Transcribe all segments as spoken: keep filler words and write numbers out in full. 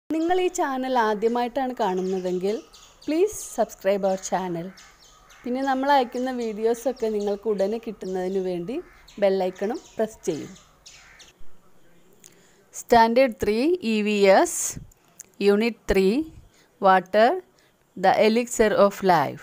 നിങ്ങൾ ഈ ചാനൽ ആദ്യമായിട്ടാണ് കാണുന്നതെങ്കിൽ പ്ലീസ് സബ്സ്ക്രൈബ് അവർ ചാനൽ. പിന്നെ നമ്മൾ അയക്കുന്ന വീഡിയോസൊക്കെ നിങ്ങൾക്ക് ഉടനെ കിട്ടുന്നതിന് വേണ്ടി ബെല്ലൈക്കണും പ്രസ് ചെയ്യും. Standard three E V S unit three water the elixir of life.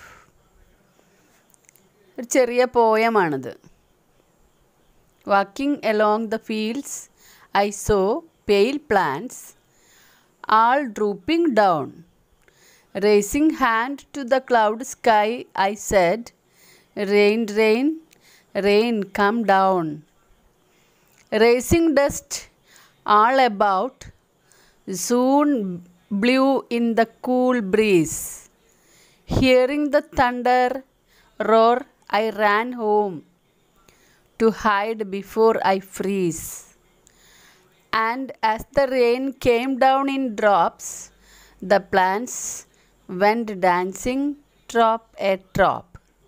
ഒരു ചെറിയ പോയമാണിത്. Walking along the fields I saw pale plants all drooping down. Raising hand to the cloud sky, I said, rain, rain, rain, come down. Raising dust all about, soon blew in the cool breeze. Hearing the thunder roar, I ran home to hide before I freeze. And as the rain came down in drops, the plants went dancing trop a trop.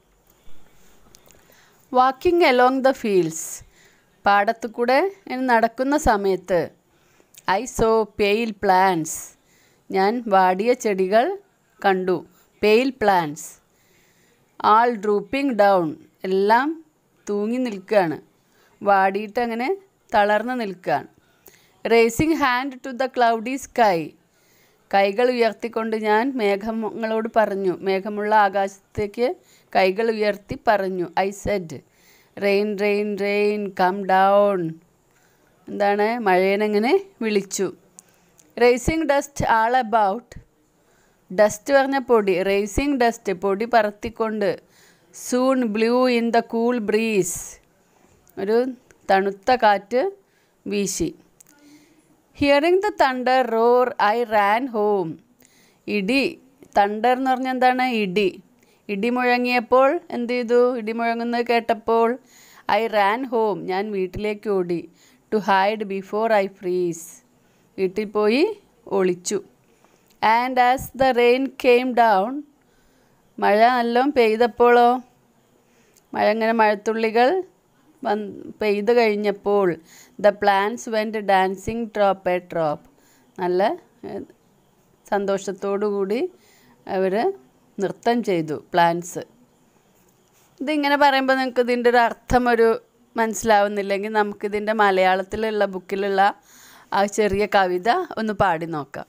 Walking along the fields, പാടത്തു കൂടെ നടക്കുന്ന സമയത്ത് I saw pale plants, ഞാൻ വാടിയ ചെടികൾ കണ്ടു. pale plants, all drooping down, എല്ലാം തൂങ്ങി നിൽക്കുകയാണ്, വാടിയിട്ട് അങ്ങനെ തളർന്നു നിൽക്കുകയാണ്. Raising hand to the cloudy sky, കൈകൾ ഉയർത്തിക്കൊണ്ട് ഞാൻ മേഘങ്ങളോട് പറഞ്ഞു, മേഘമുള്ള ആകാശത്തേക്ക് കൈകൾ ഉയർത്തി പറഞ്ഞു. I said rain rain rain come down, എന്താണ്, മഴേനെങ്ങനെ വിളിച്ചു. Raising dust all about, dust പറഞ്ഞ പൊടി, റേസിംഗ് ഡസ്റ്റ് പൊടി പറത്തിക്കൊണ്ട്. Soon blew in the cool breeze, ഒരു തണുത്ത കാറ്റ് വീശി. Hearing the thunder roar I ran home, ഇടി, തണ്ടർ എന്ന് പറഞ്ഞാൽ എന്താണ്, ഇടി. ഇടി മുഴങ്ങിയപ്പോൾ എന്ത് ചെയ്തു, ഇടി മുഴങ്ങുന്നത് കേട്ടപ്പോൾ ഐ റാൻ ഹോം, ഞാൻ വീട്ടിലേക്ക് ഓടി. To hide before I freeze, വീട്ടിൽ പോയി ഒളിച്ചു. And as the rain came down, മഴ നല്ലോണം പെയ്തപ്പോഴോ, മഴ ഇങ്ങനെ മഴത്തുള്ളികൾ വന്ന് പെയ്ത് കഴിഞ്ഞപ്പോൾ the plants went dancing drop a drop, നല്ല സന്തോഷത്തോടു കൂടി അവർ നൃത്തം ചെയ്തു പ്ലാന്റ്സ്. ഇതിങ്ങനെ പറയുമ്പോൾ നിങ്ങൾക്ക് ഇതിൻ്റെ ഒരു അർത്ഥം ഒരു മനസ്സിലാവുന്നില്ലെങ്കിൽ നമുക്കിതിൻ്റെ മലയാളത്തിലുള്ള ബുക്കിലുള്ള ആ ചെറിയ കവിത ഒന്ന് പാടി നോക്കാം.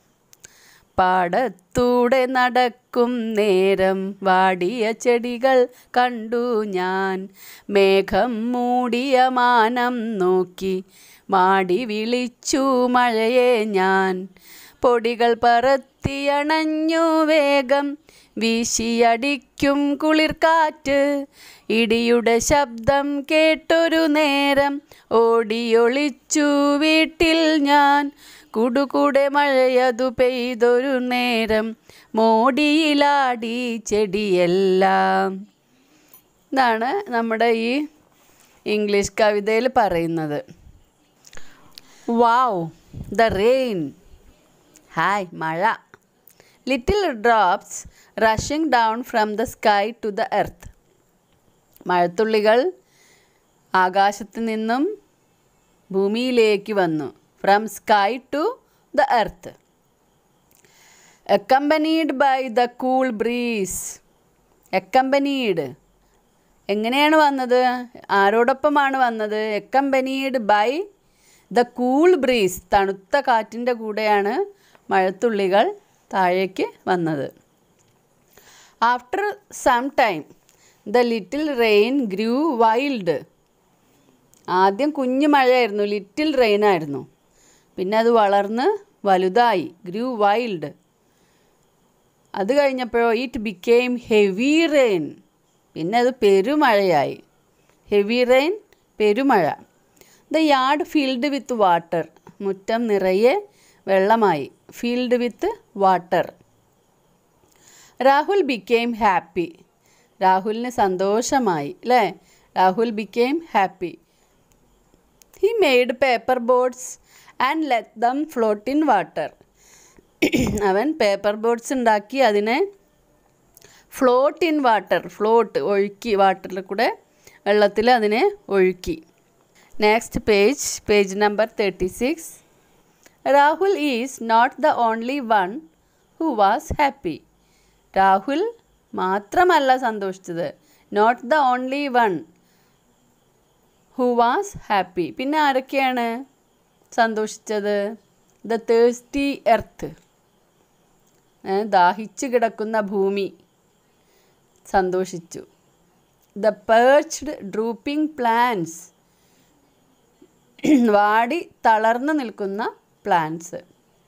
പാടത്തൂടെ നടക്കും നേരം വാടിയ ചെടികൾ കണ്ടു ഞാൻ, മേഘം മൂടിയ മാനം നോക്കി മാടി വിളിച്ചു മഴയെ ഞാൻ. പൊടികൾ പറത്തിയണഞ്ഞു വേഗം വീശിയടിക്കും കുളിർക്കാറ്റ്, ഇടിയുടെ ശബ്ദം കേട്ടൊരു നേരം ഓടിയൊളിച്ചു വീട്ടിൽ ഞാൻ. കുടുകൂടെ മഴയതു പെയ്തൊരു നേരം മോടിയിലാടി ചെടിയെല്ലാം. ഇതാണ് നമ്മുടെ ഈ ഇംഗ്ലീഷ് കവിതയിൽ പറയുന്നത്. വാവ് ദ റെയിൻ, ഹായ് മഴ. Little drops rushing down from the sky to the earth, മഴത്തുള്ളികൾ ആകാശത്ത് നിന്നും ഭൂമിയിലേക്ക് വന്നു. From sky to the earth. Accompanied by the cool breeze, accompanied എങ്ങനെയാണ് വന്നത്, ആരോടൊപ്പമാണ് വന്നത്, accompanied by the cool breeze, തണുത്ത കാറ്റിൻ്റെ കൂടെയാണ് മഴത്തുള്ളികൾ താഴേക്ക് വന്നത്. After some time the little rain grew wild, ആദ്യം കുഞ്ഞു മഴയായിരുന്നു, ലിറ്റിൽ റെയിൻ ആയിരുന്നു, പിന്നെ അത് വളർന്ന് വലുതായി, ഗ്രൂ വൈൽഡ്. അത് കഴിഞ്ഞപ്പോഴോ ഇറ്റ് ബിക്കെയിം ഹെവി റെയിൻ, പിന്നെ അത് പെരുമഴയായി. ഹെവി റെയിൻ, പെരുമഴ. The yard filled with water, മുറ്റം നിറയെ വെള്ളമായി. Filled with water. Rahul became happy, രാഹുലിന് സന്തോഷമായി അല്ലേ, Rahul became happy. He made paper boats and let them float in water, അവൻ പേപ്പർ ബോട്ട്സ് ഉണ്ടാക്കി അതിനെ ഫ്ലോട്ട് ഇൻ വാട്ടർ, ഫ്ലോട്ട് ഒഴുക്കി, വാട്ടറിൽ കൂടെ വെള്ളത്തിൽ അതിനെ ഒഴുക്കി. Next page, page number thirty six. Rahul is not the only one who was happy. Rahul മാത്രമല്ല സന്തോഷിച്ചത്. Not the only one who was happy. പിന്നെ ആരൊക്കെയാണ് സന്തോഷിച്ചത്? ദ തേഴ്സ്റ്റി എർത്ത്, ദാഹിച്ചു കിടക്കുന്ന ഭൂമി സന്തോഷിച്ചു. ദ പേർച്ച്ഡ് ഡ്രൂപ്പിംഗ് പ്ലാന്റ്സ്, വാടി തളർന്നു നിൽക്കുന്ന പ്ലാന്റ്സ്.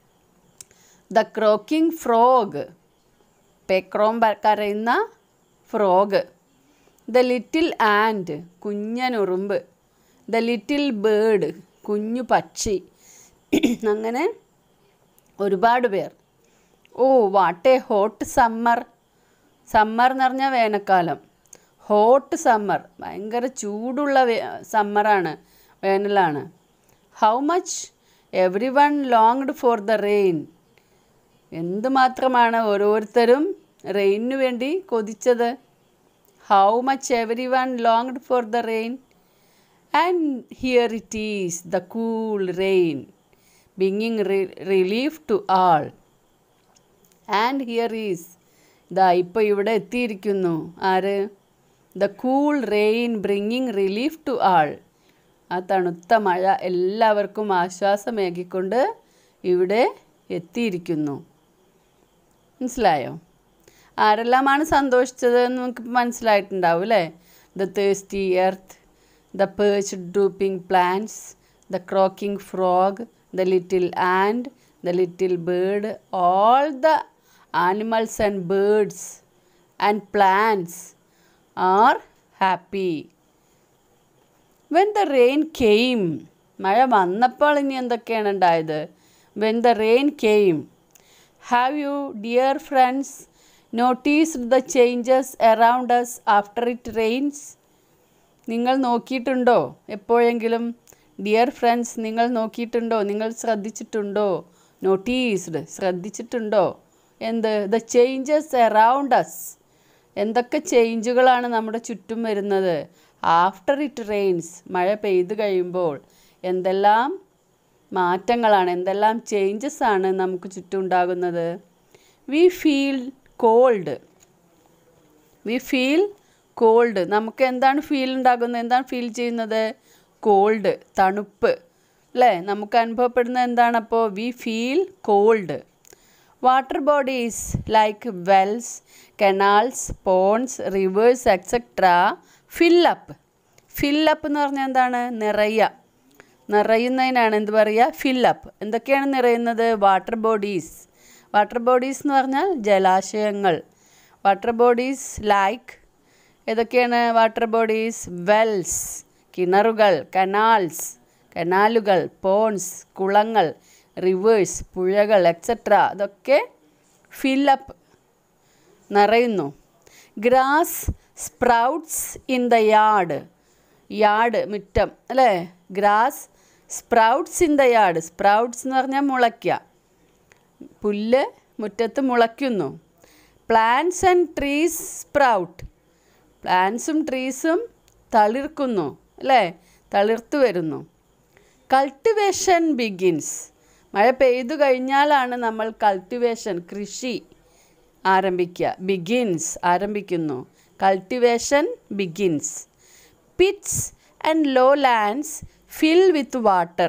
ദ ക്രോക്കിംഗ് ഫ്രോഗ്, പേക്രോം കരയുന്ന ഫ്രോഗ്. ദ ലിറ്റിൽ ആൻഡ്, കുഞ്ഞനുറുമ്പ്. ദ ലിറ്റിൽ ബേർഡ്, കുഞ്ഞു പക്ഷി. അങ്ങനെ ഒരുപാട് പേർ. Oh what a hot summer. Summer എന്ന് പറഞ്ഞാൽ വേനൽക്കാലം. ഹോട്ട് സമ്മർ, ഭയങ്കര ചൂടുള്ള വേ സമ്മറാണ്, വേനലാണ്. How much everyone longed for the rain. എന്തുമാത്രമാണ് ഓരോരുത്തരും റെയിനു വേണ്ടി കൊതിച്ചത്. How much everyone longed for the rain. And here it is the cool rain ബിങ്ങിങ് relief to all. And here is, ഇതാ ഇപ്പോൾ ഇവിടെ എത്തിയിരിക്കുന്നു. ആര്? The cool rain bringing relief to all. ആ തണുത്ത മഴ എല്ലാവർക്കും ആശ്വാസമേകിക്കൊണ്ട് ഇവിടെ എത്തിയിരിക്കുന്നു. മനസ്സിലായോ? ആരെല്ലാമാണ് സന്തോഷിച്ചത് എന്ന് നമുക്ക് മനസ്സിലായിട്ടുണ്ടാവും അല്ലേ? The thirsty earth, the parched drooping plants, the croaking frog, the little ant, the little bird. All the animals and birds and plants are happy. When the rain came, മഴ വന്നപ്പോൾ ഇനി എന്തൊക്കെയാണ് ഉണ്ടായത്? When the rain came, have you, dear friends, noticed the changes around us after it rains? നിങ്ങൾ നോക്കിയിട്ടുണ്ടോ എപ്പോഴെങ്കിലും? Dear friends, നിങ്ങൾ നോക്കിയിട്ടുണ്ടോ? നിങ്ങൾ ശ്രദ്ധിച്ചിട്ടുണ്ടോ? നോട്ടീസ്ഡ്, ശ്രദ്ധിച്ചിട്ടുണ്ടോ? എന്ത്? ദ ചേഞ്ചസ് അറൗണ്ട് അസ്, എന്തൊക്കെ ചേഞ്ചുകളാണ് നമ്മുടെ ചുറ്റും വരുന്നത്? ആഫ്റ്റർ ഇറ്റ് റെയിൻസ്, മഴ പെയ്തു കഴിയുമ്പോൾ എന്തെല്ലാം മാറ്റങ്ങളാണ്, എന്തെല്ലാം ചേഞ്ചസ് ആണ് നമുക്ക് ചുറ്റും ഉണ്ടാകുന്നത്? We feel cold. We feel cold. നമുക്ക് എന്താണ് ഫീൽ ഉണ്ടാകുന്നത്? എന്താണ് ഫീൽ ചെയ്യുന്നത്? കോൾഡ്, തണുപ്പ് അല്ലേ? നമുക്ക് അനുഭവപ്പെടുന്നത് എന്താണ് അപ്പോൾ? We feel cold. Water bodies like wells, canals, ponds, rivers etcetera fill up. Fill up എന്ന് പറഞ്ഞാൽ എന്താണ്? നിറയുക. നിറയുന്നതിനാണ് എന്ത് പറയുക? Fill up. എന്തൊക്കെയാണ് നിറയുന്നത്? Water bodies. വാട്ടർ ബോഡീസ് എന്ന് പറഞ്ഞാൽ ജലാശയങ്ങൾ. വാട്ടർ ബോഡീസ് ലൈക്ക്, ഏതൊക്കെയാണ് വാട്ടർ ബോഡീസ്? വെൽസ്, കിണറുകൾ, കനാൽസ്, കനാലുകൾ, പോൺസ്, കുളങ്ങൾ, റിവേഴ്സ്, പുഴകൾ, എക്സെട്ര. അതൊക്കെ ഫിൽ അപ്പ്, നിറയുന്നു. Grass sprouts in the yard. Yard, മുറ്റം അല്ലേ? Grass sprouts in the yard. Sprouts എന്ന് പറഞ്ഞാൽ മുളയ്ക്കുക. പുല്ല് മുറ്റത്ത് മുളയ്ക്കുന്നു. Plants and trees sprout. പ്ലാന്റ്സും ട്രീസും തളിർക്കുന്നു അല്ലേ? തളിർത്തു വരുന്നു. Cultivation begins. മഴ പെയ്തു കഴിഞ്ഞാലാണ് നമ്മൾ കൾട്ടിവേഷൻ, കൃഷി ആരംഭിക്കുക. ബിഗിൻസ്, ആരംഭിക്കുന്നു. Cultivation begins. Pits and low lands fill with water.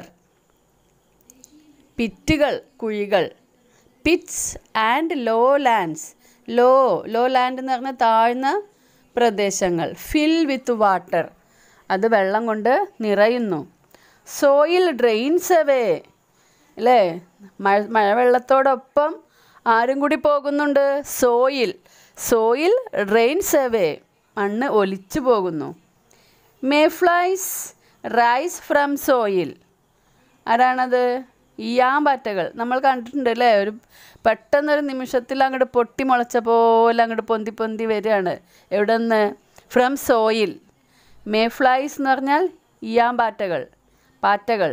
പിറ്റുകൾ, കുഴികൾ. Pits and low lands. Low low land എന്ന് പറഞ്ഞാൽ താഴ്ന്ന പ്രദേശങ്ങൾ. ഫിൽ വിത്ത് വാട്ടർ, അത് വെള്ളം കൊണ്ട് നിറയുന്നു. സോയിൽ ഡ്രെയിൻസ് അവേ അല്ലേ? മഴ മഴവെള്ളത്തോടൊപ്പം ആരും കൂടി പോകുന്നുണ്ട്? സോയിൽ. സോയിൽ ഡ്രെയിൻസ് അവേ, മണ്ണ് ഒലിച്ചു പോകുന്നു. Mayflies rise from soil. ആരാണത്? ഈയാമ്പാറ്റകൾ. നമ്മൾ കണ്ടിട്ടുണ്ട് അല്ലേ? ഒരു പെട്ടെന്നൊരു നിമിഷത്തിൽ അങ്ങോട്ട് പൊട്ടി മുളച്ച പോലെ അങ്ങോട്ട് പൊന്തി പൊന്തി വരികയാണ്. എവിടെ നിന്ന്? From soil. മേ ഫ്ലൈസ് എന്ന് പറഞ്ഞാൽ ഈയാമ്പാറ്റകൾ, പാറ്റകൾ.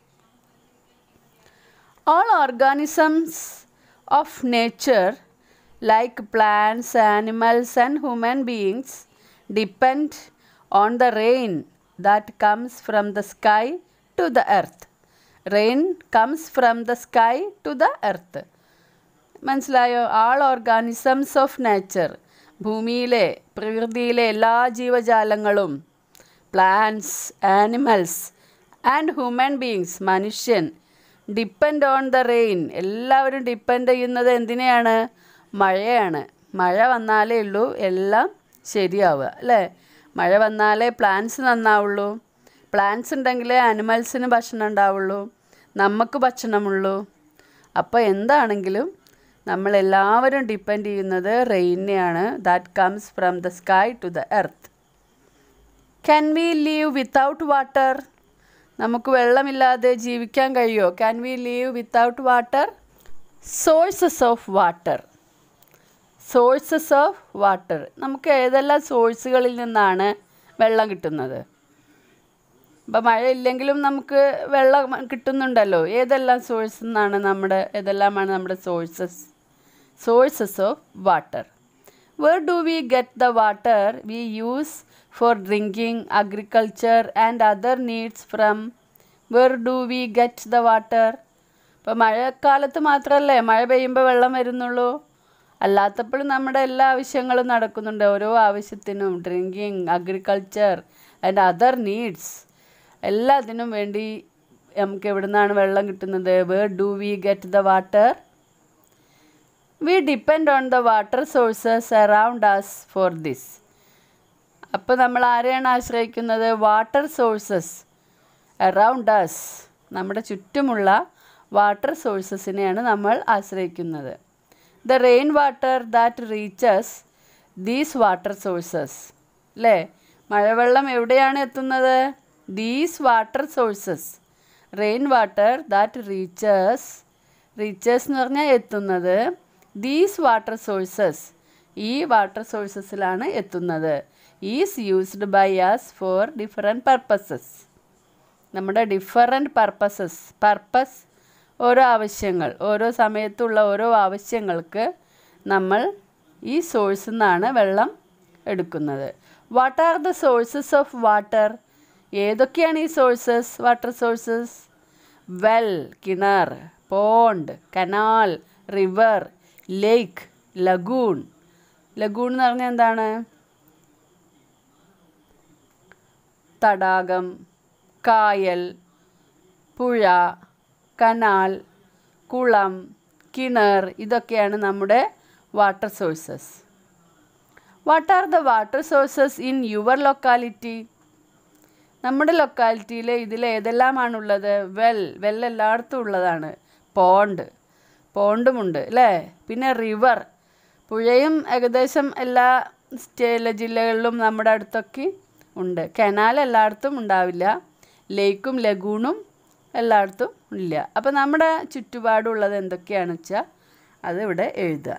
All organisms of nature like plants, animals and human beings depend on the rain that comes from the sky to the earth. Rain comes from the sky to the earth. മനസ്സിലായോ? All organisms of nature, ഭൂമിയിലെ പ്രകൃതിയിലെ എല്ലാ ജീവജാലങ്ങളും, plants, animals and human beings, മനുഷ്യൻ, depend on the rain, എല്ലാവരും depend ചെയ്യുന്നത് എന്തിനെയാണ്? മഴയാണ്. മഴ വന്നാലേ ഉള്ളൂ എല്ലാം ശരിയാവുക, അല്ലേ? മഴ വന്നാലേ പ്ലാന്റ്സ് നന്നാവുള്ളൂ, പ്ലാന്റ്സ് ഉണ്ടെങ്കിലേ ആനിമൽസിന് ഭക്ഷണം ഉണ്ടാവുള്ളൂ, നമുക്ക് ഭക്ഷണമുള്ളൂ. അപ്പോൾ എന്താണെങ്കിലും നമ്മളെല്ലാവരും ഡിപ്പെൻഡ് ചെയ്യുന്നത് റെയിനെയാണ്. That comes from the sky to the earth. Can we live without water? നമുക്ക് വെള്ളമില്ലാതെ ജീവിക്കാൻ കഴിയുമോ? Can we live without water? Sources of water. Sources of water, നമുക്ക് ഏതെല്ലാം സോഴ്സുകളിൽ നിന്നാണ് വെള്ളം കിട്ടുന്നത്? ഇപ്പം മഴയില്ലെങ്കിലും നമുക്ക് വെള്ളം കിട്ടുന്നുണ്ടല്ലോ. ഏതെല്ലാം സോഴ്സിൽ നിന്നാണ് നമ്മുടെ ഏതെല്ലാമാണ് നമ്മുടെ sources? Sources of water. Where do we get the water we use for drinking, agriculture and other needs from? Where do we get the water? ഇപ്പോൾ മഴക്കാലത്ത് മാത്രമല്ലേ മഴ പെയ്യുമ്പോൾ വെള്ളം വരുന്നുള്ളൂ. അല്ലാത്തപ്പോഴും നമ്മുടെ എല്ലാ ആവശ്യങ്ങളും നടക്കുന്നുണ്ട്. ഓരോ ആവശ്യത്തിനും, drinking, agriculture and other needs, എല്ലാത്തിനും വേണ്ടി നമുക്ക് എവിടെ നിന്നാണ് വെള്ളം കിട്ടുന്നത്? Where do we get the water? We depend on the water sources around us for this. അപ്പോൾ നമ്മൾ ആരെയാണ് ആശ്രയിക്കുന്നത്? വാട്ടർ സോഴ്സസ് അറൗണ്ട് അസ്, നമ്മുടെ ചുറ്റുമുള്ള വാട്ടർ സോഴ്സസിനെയാണ് നമ്മൾ ആശ്രയിക്കുന്നത്. The rain water that reaches these water sources, അല്ലേ? മഴവെള്ളം എവിടെയാണ് എത്തുന്നത്? These water sources. Rain water that reaches, reaches എന്ന് പറഞ്ഞാൽ എത്തുന്നത്. ദീസ് വാട്ടർ സോഴ്സസ്, ഈ വാട്ടർ സോഴ്സസിലാണ് എത്തുന്നത്. Is used by us for different purposes. നമ്മുടെ ഡിഫറെൻറ്റ് പർപ്പസസ്, പർപ്പസ് ഓരോ ആവശ്യങ്ങൾ, ഓരോ സമയത്തുള്ള ഓരോ ആവശ്യങ്ങൾക്ക് നമ്മൾ ഈ സോഴ്സിൽ നിന്നാണ് വെള്ളം എടുക്കുന്നത്. What are the sources of water? ഏതൊക്കെയാണ് ഈ സോഴ്സസ്, വാട്ടർ സോഴ്സസ്? വെൽ, കിണർ, pond, canal, river, lake, lagoon. Lagoon എന്ന് പറഞ്ഞാൽ എന്താണ്? തടാകം, കായൽ, പുഴ, കനാൽ, കുളം, കിണർ, ഇതൊക്കെയാണ് നമ്മുടെ water sources. What are the water sources in your locality? നമ്മുടെ ലൊക്കാലിറ്റിയിൽ ഇതിൽ ഏതെല്ലാമാണുള്ളത്? വെൽ, വെൽ എല്ലായിടത്തും ഉള്ളതാണ്. പോണ്ട്, പോണ്ടുമുണ്ട്, അല്ലേ? പിന്നെ റിവർ, പുഴയും ഏകദേശം എല്ലാ സ്റ്റേ ജില്ലകളിലും നമ്മുടെ അടുത്തൊക്കെ ഉണ്ട്. കനാൽ എല്ലായിടത്തും ഉണ്ടാവില്ല. ലേക്കും ലഗൂണും എല്ലായിടത്തും ഇല്ല. അപ്പോൾ നമ്മുടെ ചുറ്റുപാടുള്ളത് എന്തൊക്കെയാണെന്ന് വെച്ചാൽ അത് ഇവിടെ എഴുതുക.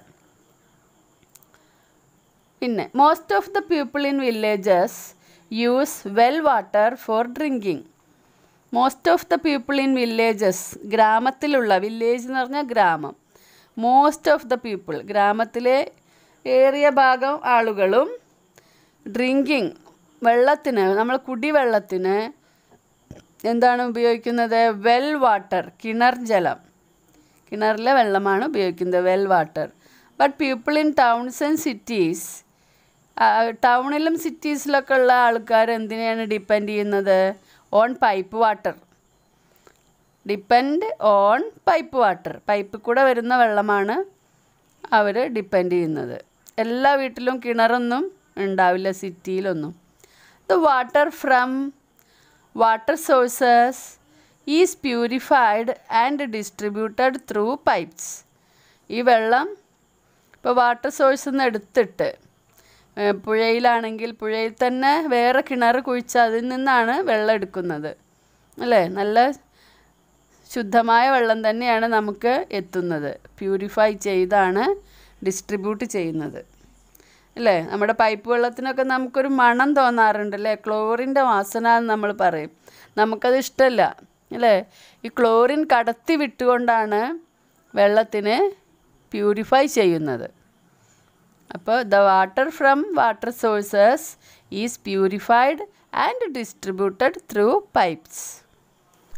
പിന്നെ most of the people in villages use well water for drinking. Most of the people in villages, ഗ്രാമത്തിലുള്ള, വില്ലേജ് എന്ന് പറഞ്ഞാൽ ഗ്രാമം. മോസ്റ്റ് ഓഫ് ദ പീപ്പിൾ, ഗ്രാമത്തിലെ ഏറിയ ഭാഗം ആളുകളും ഡ്രിങ്കിങ്, വെള്ളത്തിന്, നമ്മൾ കുടിവെള്ളത്തിന് എന്താണ് ഉപയോഗിക്കുന്നത്? വെൽ വാട്ടർ, കിണർ ജലം, കിണറിലെ വെള്ളമാണ് ഉപയോഗിക്കുന്നത്, well water. But people in towns and cities, ടൗണിലും സിറ്റീസിലൊക്കെ ഉള്ള ആൾക്കാർ എന്തിനെയാണ് ഡിപ്പെൻഡ് ചെയ്യുന്നത്? On pipe water. Depend on pipe water, പൈപ്പിൽ കൂടെ വരുന്ന വെള്ളമാണ് അവർ ഡിപ്പെൻഡ് ചെയ്യുന്നത്. എല്ലാ വീട്ടിലും കിണറൊന്നും ഉണ്ടാവില്ല സിറ്റിയിലൊന്നും. The water from water sources is purified and distributed through pipes. ഈ വെള്ളം ഇപ്പോൾ വാട്ടർ സോഴ്സിൽ നിന്ന് എടുത്തിട്ട്, പുഴയിലാണെങ്കിൽ പുഴയിൽ തന്നെ വേറെ കിണർ കുഴിച്ച് അതിൽ നിന്നാണ് വെള്ളം എടുക്കുന്നത്, അല്ലേ? നല്ല ശുദ്ധമായ വെള്ളം തന്നെയാണ് നമുക്ക് എത്തുന്നത്. പ്യൂരിഫൈ ചെയ്താണ് ഡിസ്ട്രിബ്യൂട്ട് ചെയ്യുന്നത്, അല്ലേ? നമ്മുടെ പൈപ്പ് വെള്ളത്തിനൊക്കെ നമുക്കൊരു മണം തോന്നാറുണ്ട്, അല്ലേ? ക്ലോറിൻ്റെ വാസന എന്ന് നമ്മൾ പറയും. നമുക്കത് ഇഷ്ടമല്ല, അല്ലേ? ഈ ക്ലോറിൻ കടത്തി വിട്ടുകൊണ്ടാണ് വെള്ളത്തിനെ പ്യൂരിഫൈ ചെയ്യുന്നത്. അപ്പോൾ the water from water sources is purified and distributed through pipes.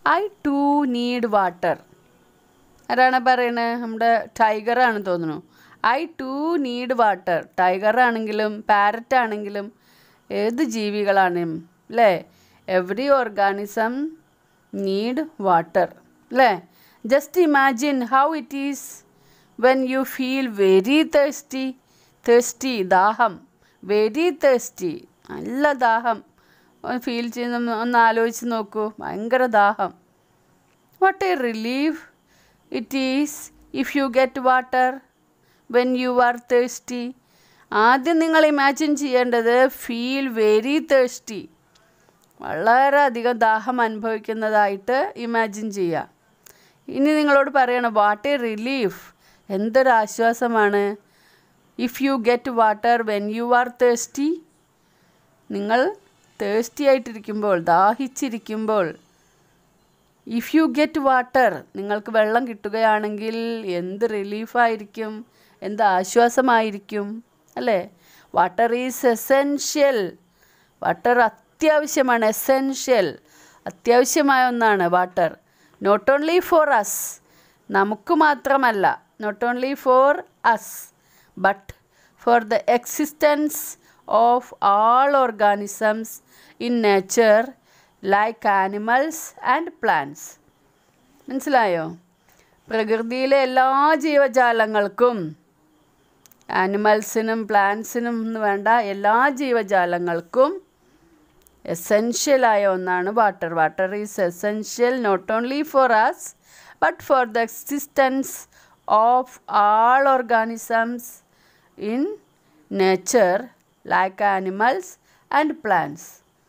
I too need water. ആരാണ് പറയണത്? നമ്മുടെ ടൈഗറാണ് തോന്നുന്നു. I too need water. ടൈഗറാണെങ്കിലും പാരറ്റ് ആണെങ്കിലും ഏത് ജീവികളാണ് അല്ലേ? എവറി ഓർഗാനിസം നീഡ് വാട്ടർ അല്ലേ? Just imagine how it is when you feel very thirsty. Thirsty ദാഹം. വെരി തേഴ്സ്റ്റി നല്ല ദാഹം ഫീൽ ചെയ്യുന്ന ഒന്ന് ആലോചിച്ച് നോക്കൂ. ഭയങ്കര ദാഹം. What a relief it is if you get water when you are thirsty. ആദ്യം നിങ്ങൾ ഇമാജിൻ ചെയ്യേണ്ടത് ഫീൽ വെരി തേഴ്സ്റ്റി. വളരെയധികം ദാഹം അനുഭവിക്കുന്നതായിട്ട് ഇമാജിൻ ചെയ്യുക. ഇനി നിങ്ങളോട് പറയണം വാട്ട് എ റിലീഫ്. എന്തൊരാശ്വാസമാണ്. If you get water when you are thirsty. നിങ്ങൾ തേഴ്സ്റ്റി ആയിട്ടിരിക്കുമ്പോൾ, ദാഹിച്ചിരിക്കുമ്പോൾ, ഇഫ് യു ഗെറ്റ് വാട്ടർ, നിങ്ങൾക്ക് വെള്ളം കിട്ടുകയാണെങ്കിൽ എന്ത് റിലീഫായിരിക്കും, എന്ത് ആശ്വാസമായിരിക്കും അല്ലേ? Water is essential. വാട്ടർ അത്യാവശ്യമാണ്. എസെൻഷ്യൽ അത്യാവശ്യമായ ഒന്നാണ് water. Not only for us, നമുക്ക് മാത്രമല്ല, not only for us but for the existence of all organisms in nature like animals and plants. മനസ്സിലായോ? പ്രകൃതിയിലെ എല്ലാ ജീവജാലങ്ങൾക്കും, ആനിമൽസിനും പ്ലാന്റ്സിനും എന്ന് വേണ്ട എല്ലാ ജീവജാലങ്ങൾക്കും എസെൻഷ്യലായ ഒന്നാണ് water. Water is essential not only for us but for the existence of all organisms in nature like animals and plants.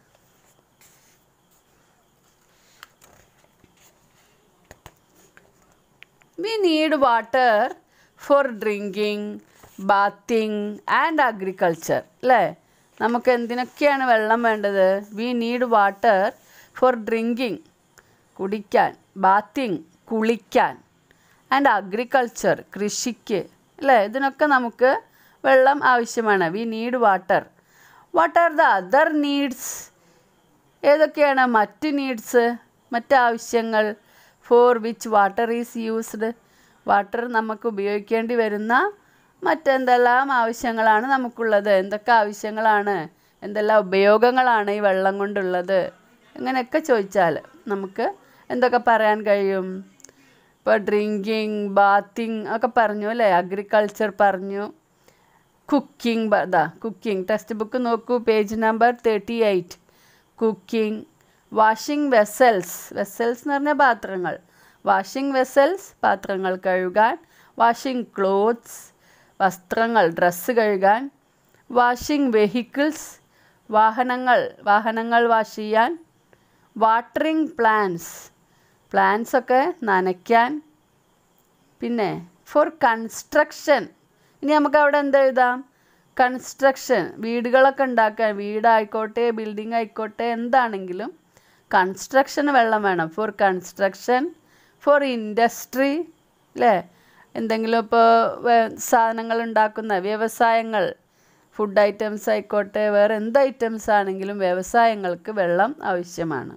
We need water for drinking, bathing and agriculture. അല്ലേ? നമുക്ക് എന്തിനൊക്കെയാണ് വെള്ളം വേണ്ടത്? We need water for drinking, കുടിക്കാൻ, bathing, കുളിക്കാൻ, and agriculture, കൃഷിക്ക് അല്ലേ? ഇതിനൊക്കെ നമുക്ക് വെള്ളം ആവശ്യമാണ്. We need water. What are the other needs? ഏതൊക്കെയാണ് മറ്റ് നീഡ്സ്, മറ്റാവശ്യങ്ങൾ? For which water is used. Water നമുക്ക് ഉപയോഗിക്കേണ്ടി വരുന്ന മറ്റെന്തെല്ലാം ആവശ്യങ്ങളാണ് നമുക്കുള്ളത്? എന്തൊക്കെ ആവശ്യങ്ങളാണ്, എന്തെല്ലാം ഉപയോഗങ്ങളാണ് ഈ വെള്ളം കൊണ്ടുള്ളത്? ഇങ്ങനെയൊക്കെ ചോദിച്ചാൽ നമുക്ക് എന്തൊക്കെ പറയാൻ കഴിയും? ഇപ്പോൾ ഡ്രിങ്കിങ്, ബാത്തിങ് ഒക്കെ പറഞ്ഞു അല്ലേ? അഗ്രികൾച്ചർ പറഞ്ഞു. കുക്കിംഗ്, അതാ കുക്കിംഗ്. ടെക്സ്റ്റ് ബുക്ക് നോക്കൂ, page number thirty eight. Cooking. Washing vessels. Vessels എന്ന് പറഞ്ഞാൽ പാത്രങ്ങൾ. വാഷിംഗ് വെസൽസ് പാത്രങ്ങൾ കഴുകാൻ. വാഷിംഗ് ക്ലോത്ത്സ് വസ്ത്രങ്ങൾ, ഡ്രസ്സ് കഴുകാൻ. വാഷിംഗ് വെഹിക്കിൾസ് വാഹനങ്ങൾ, വാഹനങ്ങൾ വാഷ് ചെയ്യാൻ. വാട്ടറിങ് പ്ലാന്റ്സ്, പ്ലാന്റ്സ് ഒക്കെ നനയ്ക്കാൻ. പിന്നെ ഫോർ കൺസ്ട്രക്ഷൻ. ഇനി നമുക്ക് അവിടെ എന്തെഴുതാം? കൺസ്ട്രക്ഷൻ, വീടുകളൊക്കെ ഉണ്ടാക്കാൻ. വീടായിക്കോട്ടെ, ബിൽഡിംഗ് ആയിക്കോട്ടെ, എന്താണെങ്കിലും കൺസ്ട്രക്ഷന് വെള്ളം വേണം. Four construction. ഫോർ ഇൻഡസ്ട്രി അല്ലേ? എന്തെങ്കിലും ഇപ്പോൾ സാധനങ്ങൾ ഉണ്ടാക്കുന്ന വ്യവസായങ്ങൾ, ഫുഡ് ഐറ്റംസ് ആയിക്കോട്ടെ, വേറെ എന്ത് ഐറ്റംസ് ആണെങ്കിലും വ്യവസായങ്ങൾക്ക് വെള്ളം ആവശ്യമാണ്.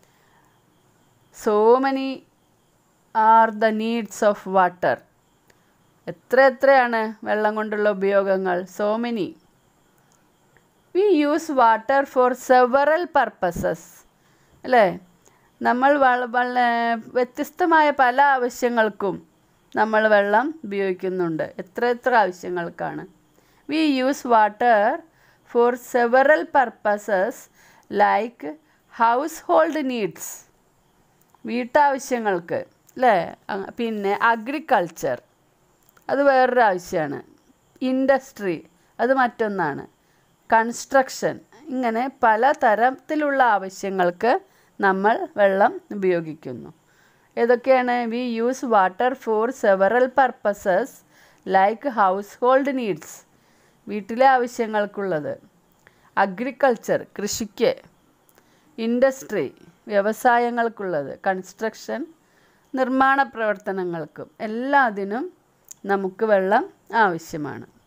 So many are the needs of water. എത്ര എത്രയാണ് വെള്ളം കൊണ്ടുള്ള ഉപയോഗങ്ങൾ? So many. We use water for several purposes അല്ലേ? നമ്മൾ വള വ്യത്യസ്തമായ പല ആവശ്യങ്ങൾക്കും നമ്മൾ വെള്ളം ഉപയോഗിക്കുന്നുണ്ട്. എത്ര എത്ര ആവശ്യങ്ങൾക്കാണ്? We use water for several purposes like household needs, വീട്ടാവശ്യങ്ങൾക്ക് അല്ലേ? പിന്നെ അഗ്രികൾച്ചർ, അത് വേറൊരു ആവശ്യമാണ്. ഇൻഡസ്ട്രി, അത് മറ്റൊന്നാണ്. കൺസ്ട്രക്ഷൻ, ഇങ്ങനെ പല തരത്തിലുള്ള ആവശ്യങ്ങൾക്ക് നമ്മൾ വെള്ളം ഉപയോഗിക്കുന്നു. ഏതൊക്കെയാണ്? We use water for several purposes like household needs, വീട്ടിലെ ആവശ്യങ്ങൾക്കുള്ളത്. അഗ്രികൾച്ചർ, കൃഷിക്ക്. ഇൻഡസ്ട്രി, വ്യവസായങ്ങൾക്കുള്ളത്. കൺസ്ട്രക്ഷൻ, നിർമ്മാണ പ്രവർത്തനങ്ങൾക്കും. എല്ലാത്തിനും നമുക്ക് വെള്ളം ആവശ്യമാണ്.